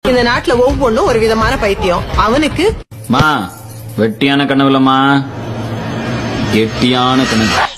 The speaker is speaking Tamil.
இந்த நாட்டுல ஒவ்வொன்னும் ஒரு விதமான பைத்தியம். அவனுக்கு வெட்டியான கனவுலமா கெட்டியான கனவு.